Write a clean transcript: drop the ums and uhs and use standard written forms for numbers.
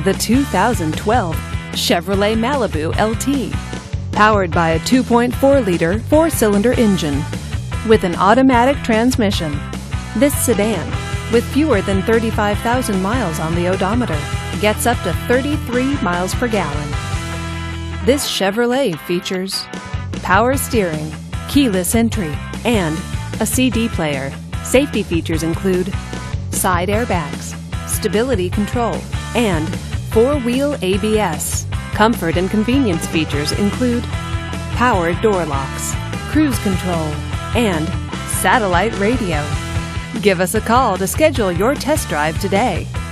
the 2012 Chevrolet Malibu LT. Powered by a 2.4-liter four-cylinder engine with an automatic transmission. This sedan, with fewer than 35,000 miles on the odometer, gets up to 33 miles per gallon. This Chevrolet features power steering, keyless entry, and a CD player. Safety features include side airbags, stability control, and four-wheel ABS. Comfort and convenience features include power door locks, cruise control, and satellite radio. Give us a call to schedule your test drive today.